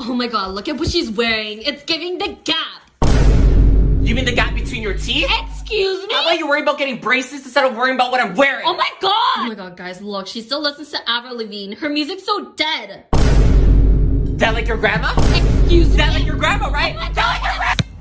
Oh my god, look at what she's wearing. It's giving the Gap. You mean the gap between your teeth? Excuse me? How about you worry about getting braces instead of worrying about what I'm wearing? Oh my god! Oh my god, guys, look. She still listens to Avril Lavigne. Her music's so dead. Is that like your grandma? Excuse me? Is that like your grandma, right? Oh my Is that like your grandma?